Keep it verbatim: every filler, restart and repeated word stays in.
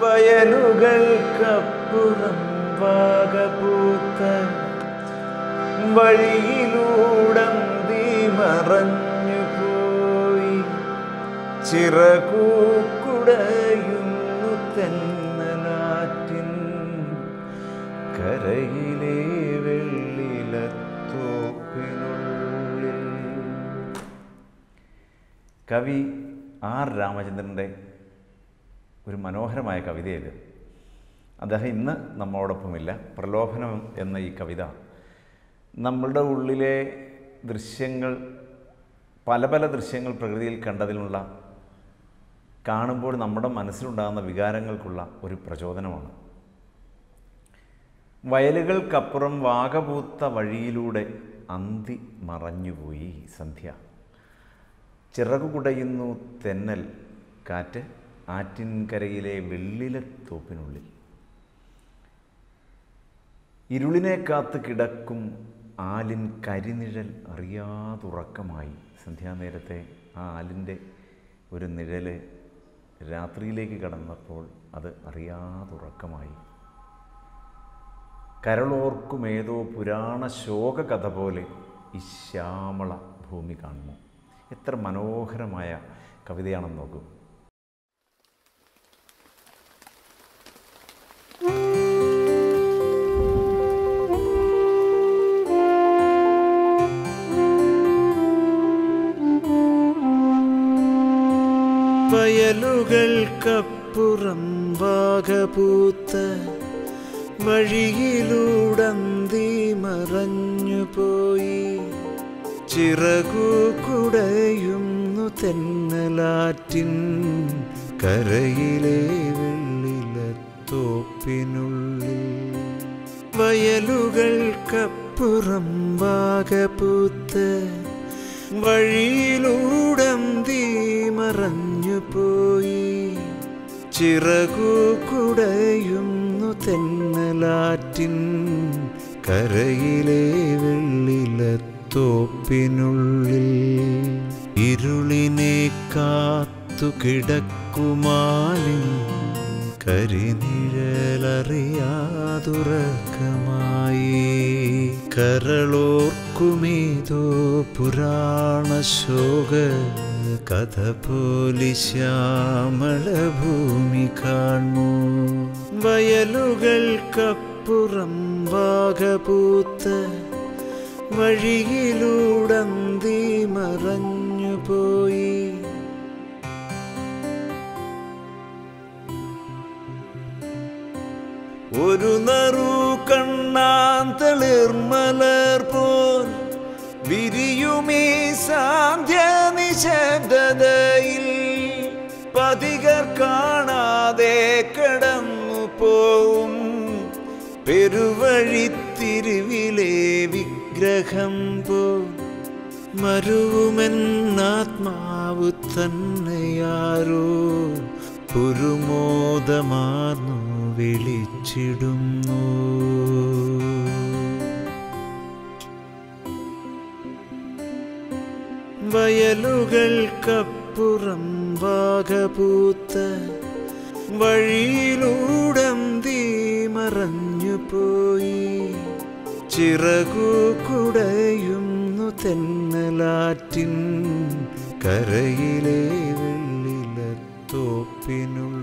വയലുകൾക്കപ്പുറം വാകപൂത്ത വഴിയിലൂടന്തി മറഞ്ഞു പോയി ചിറകൂക്കുടയുന്നു തെന്നലാറ്റിൻ കരയിലെ വെള്ളിലത്തോപ്പിനുള്ളിൽ. കവി ആർ രാമചന്ദ്രൻ്റെ ഒരു മനോഹരമായ കവിതയത്. അദ്ദേഹം ഇന്ന് നമ്മളോടൊപ്പമില്ല. പ്രലോഭനം എന്ന ഈ കവിത നമ്മളുടെ ഉള്ളിലെ ദൃശ്യങ്ങൾ, പല പല ദൃശ്യങ്ങൾ പ്രകൃതിയിൽ കണ്ടതിനുള്ള, കാണുമ്പോൾ നമ്മുടെ മനസ്സിലുണ്ടാകുന്ന വികാരങ്ങൾക്കുള്ള ഒരു പ്രചോദനമാണ്. വയലുകൾക്കപ്പുറം വാകപൂത്ത വഴിയിലൂടെ അന്തി മറഞ്ഞുപോയി സന്ധ്യ. ചിറകു കുടയുന്നു തെന്നൽ കാറ്റ് ആറ്റിൻകരയിലെ വെള്ളിലത്തോപ്പിനുള്ളിൽ. ഇരുളിനെ കാത്ത് കിടക്കും ആലിൻ കരിനിഴൽ അറിയാതുറക്കമായി. സന്ധ്യാനേരത്തെ ആ ആലിൻ്റെ ഒരു നിഴൽ രാത്രിയിലേക്ക് കടന്നപ്പോൾ അത് അറിയാതുറക്കമായി. കരളോർക്കുമേതോ പുരാണ ശോക കഥ പോലെ ഈ ശ്യാമള ഭൂമി കാണുന്നു. എത്ര മനോഹരമായ കവിതയാണെന്ന് നോക്കൂ. വയലുകൾക്കപ്പുറം വാകപൂത്ത വഴിയിലൂടന്തി മറഞ്ഞുപോയി ചിറകു കുടയുന്നു തെന്നലാറ്റിൻ കരയിലെ വെള്ളിലത്തോപ്പിനുള്ളിൽ. വയലുകൾക്കപ്പുറം വാകപൂത്ത വഴിയിലൂടന്തി മറഞ്ഞുപോയി ചിറകു കുടയുന്നു തെന്നലാറ്റിൻ കരയിലെ വെള്ളിലത്തോപ്പിനുള്ളിൽ. ഇരുളിനെ കാത്തു കിടക്കുമാലിൻ കരിനിഴലറിയാതുറക്കമായി. കരളോർക്കുമേതോ പുരാണ ശോക കഥ പോലി ശ്യാമളഭൂമി കാണൂ. വയലുകൾക്കപ്പുറം വാകപൂത്ത വഴിയിലൂടന്തി മറഞ്ഞുപോയി. ഒരു നറു കണ്ണാൻ തളിർമലർ പോൽ വിരിയുമീ സാന്ധ്യ നിശബ്ദതയിൽ പതികർ കാണാതെ കടന്നു പോവും പെരുവഴിത്തിരിവിലെ വിഗ്രഹം പോൽ മരുവുമെന്നാത്മാവു തന്നെയാരോ പുരുമോദമാർന്നു വിളിച്ചിടുന്നു. വയലുകൾക്കപ്പുറം വാകപൂത്ത വഴിയിലൂടന്തി മറഞ്ഞുപോയി ചിറകു കുടയുന്നു തെന്നലാറ്റിൻ കരയിലെ വെള്ളിലത്തോപ്പിനുള്ളിൽ.